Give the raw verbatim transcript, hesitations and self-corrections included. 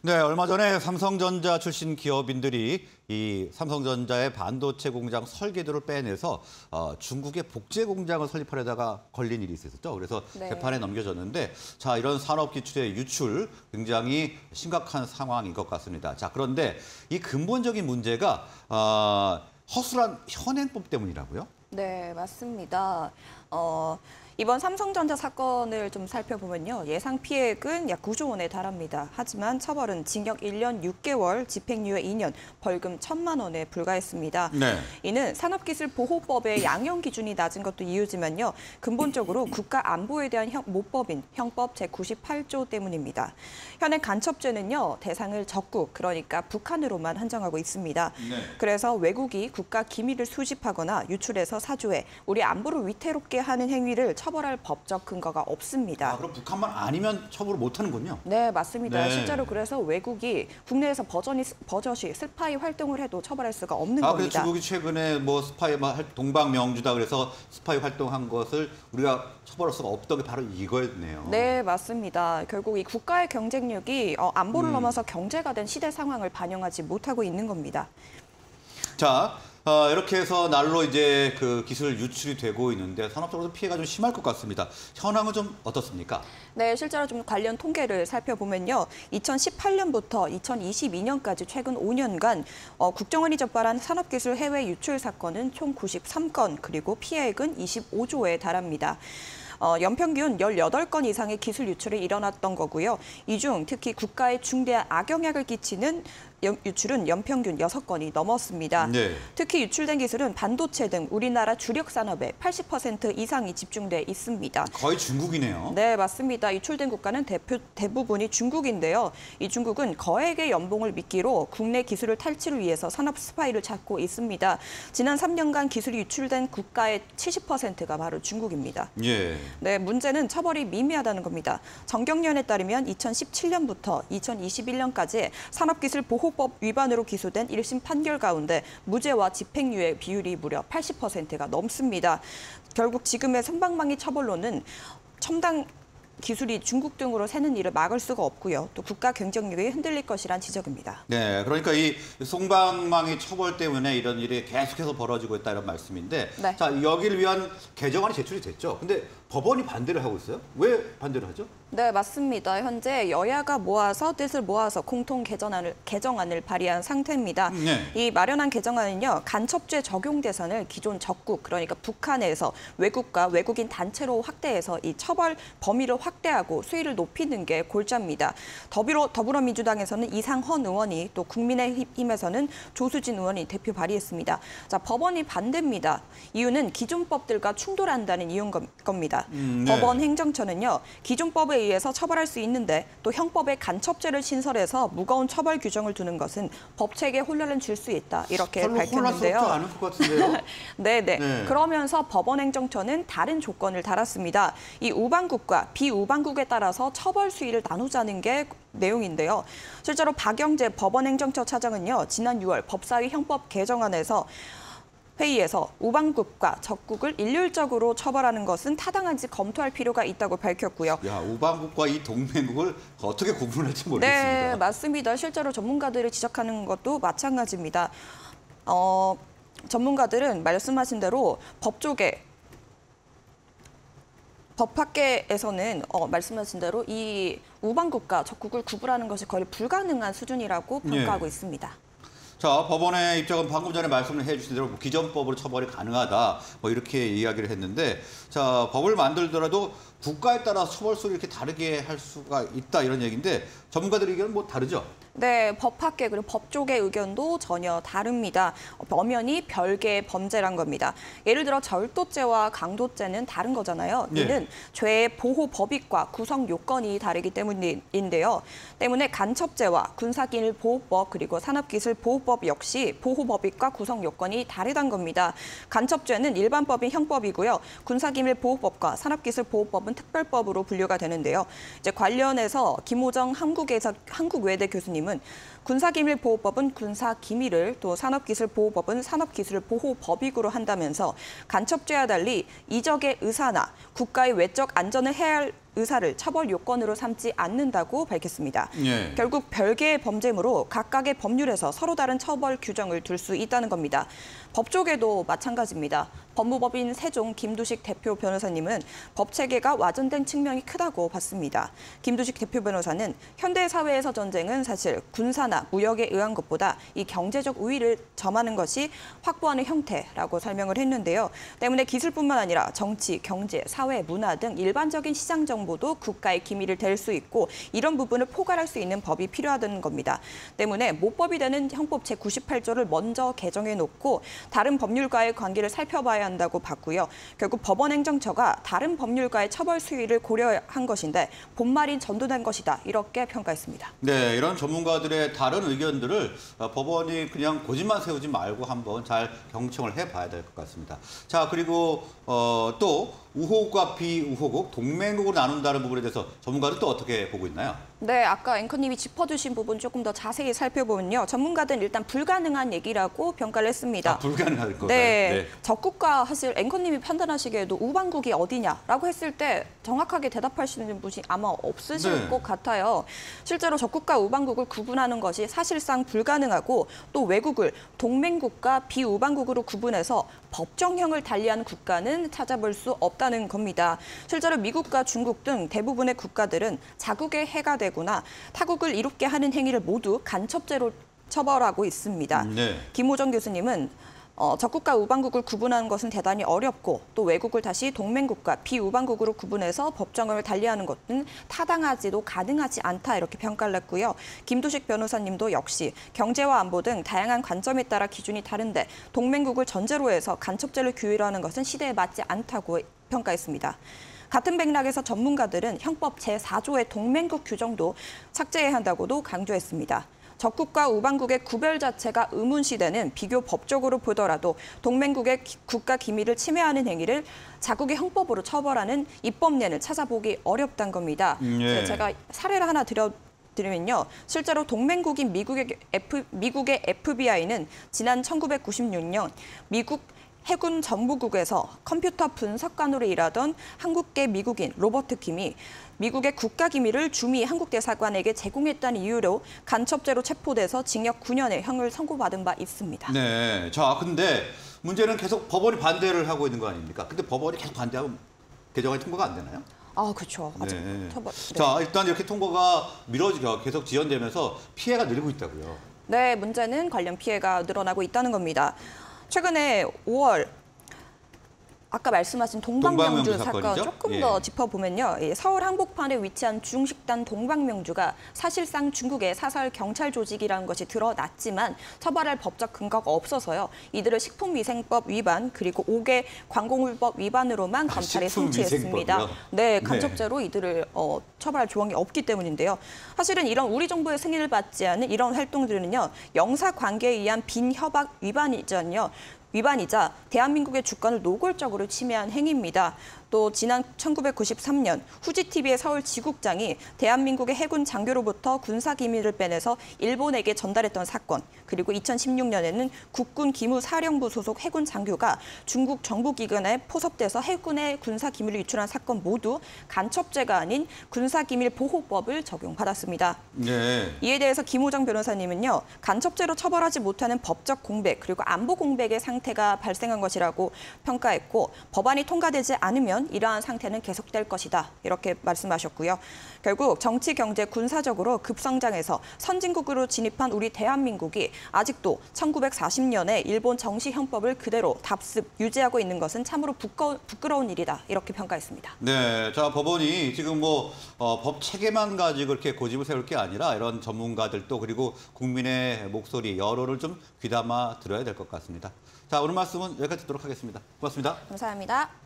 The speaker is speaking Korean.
네, 얼마 전에 삼성전자 출신 기업인들이 이 삼성전자의 반도체 공장 설계도를 빼내서 어, 중국의 복제 공장을 설립하려다가 걸린 일이 있었죠. 그래서 네. 재판에 넘겨졌는데, 자, 이런 산업 기술의 유출 굉장히 심각한 상황인 것 같습니다. 자, 그런데 이 근본적인 문제가 어, 허술한 현행법 때문이라고요? 네, 맞습니다. 어, 이번 삼성전자 사건을 좀 살펴보면요. 예상 피해액은 약 구조 원에 달합니다. 하지만 처벌은 징역 일 년 육 개월, 집행유예 이 년, 벌금 천만 원에 불과했습니다. 네. 이는 산업기술보호법의 양형 기준이 낮은 것도 이유지만요. 근본적으로 국가 안보에 대한 형, 모법인 형법 제구십팔 조 때문입니다. 현행 간첩죄는요. 대상을 적국, 그러니까 북한으로만 한정하고 있습니다. 네. 그래서 외국이 국가 기밀을 수집하거나 유출해서 사조해 우리 안보를 위태롭게 하는 행위를 처벌할 법적 근거가 없습니다. 아, 그럼 북한만 아니면 처벌을 못하는군요. 네, 맞습니다. 네. 실제로 그래서 외국이 국내에서 버전이, 버젓이 스파이 활동을 해도 처벌할 수가 없는 아, 겁니다. 그래서 중국이 최근에 뭐 스파이 동방명주다 그래서 스파이 활동한 것을 우리가 처벌할 수가 없던 게 바로 이거였네요. 네, 맞습니다. 결국 이 국가의 경쟁력이 어, 안보를 음. 넘어서 경제가 된 시대 상황을 반영하지 못하고 있는 겁니다. 자, 어, 이렇게 해서 날로 이제 그 기술 유출이 되고 있는데 산업적으로 피해가 좀 심할 것 같습니다. 현황은 좀 어떻습니까? 네, 실제로 좀 관련 통계를 살펴보면요. 이천십팔 년부터 이천이십이 년까지 최근 오 년간 어, 국정원이 적발한 산업기술 해외 유출 사건은 총 구십삼 건, 그리고 피해액은 이십오 조에 달합니다. 어, 연평균 열여덟 건 이상의 기술 유출이 일어났던 거고요. 이 중 특히 국가에 중대한 악영향을 끼치는 유출은 연평균 여섯 건이 넘었습니다. 네. 특히 유출된 기술은 반도체 등 우리나라 주력 산업의 팔십 퍼센트 이상이 집중돼 있습니다. 거의 중국이네요. 네, 맞습니다. 유출된 국가는 대표, 대부분이 중국인데요. 이 중국은 거액의 연봉을 미끼로 국내 기술을 탈취를 위해서 산업 스파이를 찾고 있습니다. 지난 삼 년간 기술이 유출된 국가의 칠십 퍼센트가 바로 중국입니다. 예. 네, 문제는 처벌이 미미하다는 겁니다. 정경련에 따르면 이천십칠 년부터 이천이십일 년까지 산업기술보호법 위반으로 기소된 일 심 판결 가운데 무죄와 집행유예 비율이 무려 팔십 퍼센트가 넘습니다. 결국 지금의 솜방망이 처벌로는 첨단 기술이 중국 등으로 새는 일을 막을 수가 없고요. 또 국가 경쟁력이 흔들릴 것이란 지적입니다. 네, 그러니까 이 솜방망이 처벌 때문에 이런 일이 계속해서 벌어지고 있다 이런 말씀인데, 네. 자, 여기를 위한 개정안이 제출이 됐죠. 근데 법원이 반대를 하고 있어요. 왜 반대를 하죠? 네, 맞습니다. 현재 여야가 모아서 뜻을 모아서 공통 개정안을, 개정안을 발의한 상태입니다. 네. 이 마련한 개정안은요, 간첩죄 적용 대상을 기존 적국, 그러니까 북한에서 외국과 외국인 단체로 확대해서 이 처벌 범위를 확대하고 수위를 높이는 게 골자입니다. 더불어, 더불어민주당에서는 이상헌 의원이, 또 국민의힘에서는 조수진 의원이 대표 발의했습니다. 자, 법원이 반대입니다. 이유는 기존 법들과 충돌한다는 이유인 겁니다. 음, 네. 법원 행정처는요, 기존 법에 의해서 처벌할 수 있는데 또 형법에 간첩죄를 신설해서 무거운 처벌 규정을 두는 것은 법체계에 혼란을 줄 수 있다, 이렇게 별로 밝혔는데요. 혼란스럽지 않을 것 같은데요. 네네. 네. 그러면서 법원 행정처는 다른 조건을 달았습니다. 이 우방국과 비우방국에 따라서 처벌 수위를 나누자는 게 내용인데요. 실제로 박영재 법원 행정처 차장은요, 지난 유월 법사위 형법 개정안에서 회의에서 우방국과 적국을 일률적으로 처벌하는 것은 타당한지 검토할 필요가 있다고 밝혔고요. 야, 우방국과 이 동맹국을 어떻게 구분할지 모르겠습니다. 네, 맞습니다. 실제로 전문가들이 지적하는 것도 마찬가지입니다. 어, 전문가들은 말씀하신 대로 법조계, 법학계에서는 어, 말씀하신 대로 이 우방국과 적국을 구분하는 것이 거의 불가능한 수준이라고 평가하고 네. 있습니다. 자, 법원의 입장은 방금 전에 말씀을 해주신 대로 기존법으로 처벌이 가능하다, 뭐 이렇게 이야기를 했는데, 자, 법을 만들더라도 국가에 따라 처벌 수를 이렇게 다르게 할 수가 있다 이런 얘기인데, 전문가들 의견은 뭐 다르죠? 네, 법학계 그리고 법조계 의견도 전혀 다릅니다. 엄연히 별개의 범죄란 겁니다. 예를 들어 절도죄와 강도죄는 다른 거잖아요. 이는 네. 죄의 보호 법익과 구성 요건이 다르기 때문인데요. 때문에 간첩죄와 군사기밀보호법 그리고 산업기술보호법 역시 보호 법익과 구성 요건이 다르다는 겁니다. 간첩죄는 일반법인 형법이고요. 군사기밀보호법과 산업기술보호법은 특별법으로 분류가 되는데요. 이제 관련해서 김호정 한국에서 한국외대 교수님 은 군사기밀보호법은 군사기밀을, 또 산업기술보호법은 산업기술보호법익으로 한다면서 간첩죄와 달리 이적의 의사나 국가의 외적 안전을 해할 의사를 처벌 요건으로 삼지 않는다고 밝혔습니다. 예. 결국 별개의 범죄므로 각각의 법률에서 서로 다른 처벌 규정을 둘 수 있다는 겁니다. 법조계도 마찬가지입니다. 법무법인 세종 김두식 대표 변호사님은 법 체계가 와전된 측면이 크다고 봤습니다. 김두식 대표 변호사는 현대 사회에서 전쟁은 사실 군사나 무역에 의한 것보다 이 경제적 우위를 점하는 것이 확보하는 형태라고 설명을 했는데요. 때문에 기술뿐만 아니라 정치, 경제, 사회, 문화 등 일반적인 시장 정보도 국가의 기밀을 댈 수 있고 이런 부분을 포괄할 수 있는 법이 필요하다는 겁니다. 때문에 모법이 되는 형법 제구십팔 조를 먼저 개정해 놓고 다른 법률과의 관계를 살펴봐야 한다고 봤고요. 결국 법원행정처가 다른 법률과의 처벌 수위를 고려한 것인데 본말인 전도된 것이다. 이렇게 평가했습니다. 네, 이런 전문가들의 다른 의견들을 법원이 그냥 고집만 세우지 말고 한번 잘 경청을 해봐야 될 것 같습니다. 자, 그리고 어, 또 우호국과 비우호국, 동맹국으로 나눈다는 부분에 대해서 전문가들 또 어떻게 보고 있나요? 네, 아까 앵커님이 짚어주신 부분 조금 더 자세히 살펴보면요. 전문가들은 일단 불가능한 얘기라고 평가를 했습니다. 아, 불가능할 거다. 네, 네. 적국가 사실 앵커님이 판단하시기에도 우방국이 어디냐라고 했을 때 정확하게 대답하시는 분이 아마 없으실 네. 것 같아요. 실제로 적국과 우방국을 구분하는 것이 사실상 불가능하고 또 외국을 동맹국과 비우방국으로 구분해서 법정형을 달리하는 국가는 찾아볼 수 없다는 겁니다. 실제로 미국과 중국 등 대부분의 국가들은 자국의 해가 되거나 타국을 이롭게 하는 행위를 모두 간첩죄로 처벌하고 있습니다. 네. 김호정 교수님은 어, 적국과 우방국을 구분하는 것은 대단히 어렵고 또 외국을 다시 동맹국과 비우방국으로 구분해서 법정을 달리하는 것은 타당하지도 가능하지 않다 이렇게 평가를 했고요. 김두식 변호사님도 역시 경제와 안보 등 다양한 관점에 따라 기준이 다른데 동맹국을 전제로 해서 간첩죄를 규율하는 것은 시대에 맞지 않다고 평가했습니다. 같은 맥락에서 전문가들은 형법 제사 조의 동맹국 규정도 삭제해야 한다고도 강조했습니다. 적국과 우방국의 구별 자체가 의문시되는 비교 법적으로 보더라도 동맹국의 기, 국가 기밀을 침해하는 행위를 자국의 형법으로 처벌하는 입법례는 찾아보기 어렵다는 겁니다. 예. 제가 사례를 하나 드려 드리면요. 실제로 동맹국인 미국의, F, 미국의 에프비아이는 지난 천구백구십육 년 미국 해군 정보국에서 컴퓨터 분석관으로 일하던 한국계 미국인 로버트 김이 미국의 국가기밀을 주미 한국 대사관에게 제공했다는 이유로 간첩죄로 체포돼서 징역 구 년의 형을 선고받은 바 있습니다. 네, 자, 근데 문제는 계속 법원이 반대를 하고 있는 거 아닙니까? 근데 법원이 계속 반대하면 개정안이 통과가 안 되나요? 아, 그렇죠. 아직 네. 처벌. 네. 자, 일단 이렇게 통과가 미뤄지고 계속 지연되면서 피해가 늘고 있다고요. 네, 문제는 관련 피해가 늘어나고 있다는 겁니다. 최근에 오월 아까 말씀하신 동방명주, 동방명주 사건 사건이죠? 조금 예. 더 짚어보면요. 서울 한복판에 위치한 중식당 동방명주가 사실상 중국의 사설 경찰 조직이라는 것이 드러났지만 처벌할 법적 근거가 없어서요. 이들을 식품위생법 위반 그리고 오 개 광고물법 위반으로만 아, 검찰에 송치했습니다. 식품위생법이요? 네, 간첩죄로 네. 이들을 어, 처벌할 조항이 없기 때문인데요. 사실은 이런 우리 정부의 승인을 받지 않은 이런 활동들은요. 영사 관계에 의한 빈협약 위반이잖요. 위반이자 대한민국의 주권을 노골적으로 침해한 행위입니다. 또 지난 천구백구십삼 년 후지티비의 서울 지국장이 대한민국의 해군 장교로부터 군사기밀을 빼내서 일본에게 전달했던 사건, 그리고 이천십육 년에는 국군 기무사령부 소속 해군 장교가 중국 정부기관에 포섭돼서 해군의 군사기밀을 유출한 사건 모두 간첩죄가 아닌 군사기밀보호법을 적용받았습니다. 네. 이에 대해서 김호정 변호사님은요. 간첩죄로 처벌하지 못하는 법적 공백 그리고 안보 공백의 상태가 발생한 것이라고 평가했고 법안이 통과되지 않으면 이러한 상태는 계속될 것이다. 이렇게 말씀하셨고요. 결국 정치, 경제, 군사적으로 급성장해서 선진국으로 진입한 우리 대한민국이 아직도 천구백사십 년에 일본 정시헌법을 그대로 답습, 유지하고 있는 것은 참으로 부끄, 부끄러운 일이다. 이렇게 평가했습니다. 네, 자 법원이 지금 뭐 어, 법 체계만 가지고 이렇게 고집을 세울 게 아니라 이런 전문가들도 그리고 국민의 목소리, 여론을 좀 귀담아 들어야 될 것 같습니다. 자, 오늘 말씀은 여기까지 듣도록 하겠습니다. 고맙습니다. 감사합니다.